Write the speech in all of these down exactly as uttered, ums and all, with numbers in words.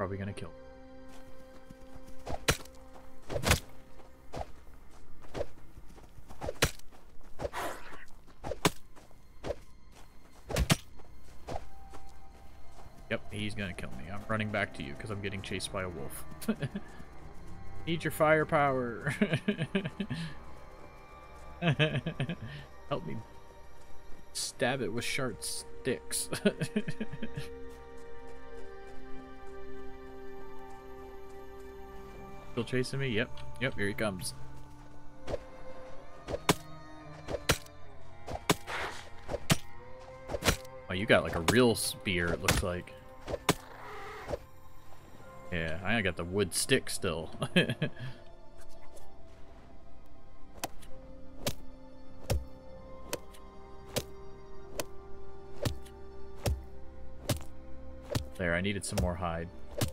probably gonna kill me. Yep, he's gonna kill me. I'm running back to you because I'm getting chased by a wolf. Need your firepower. Help me stab it with sharp sticks. Still chasing me? Yep. Yep, here he comes. Oh, you got like a real spear, it looks like. Yeah, I got the wood stick still. There, I needed some more hide.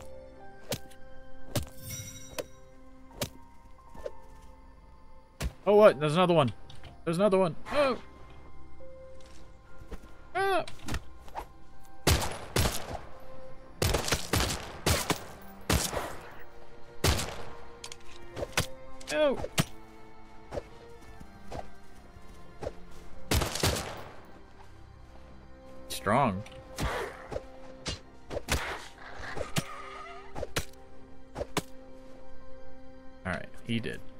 Oh, what? There's another one. There's another one. Oh! Ah! Oh! Strong. Alright, he did.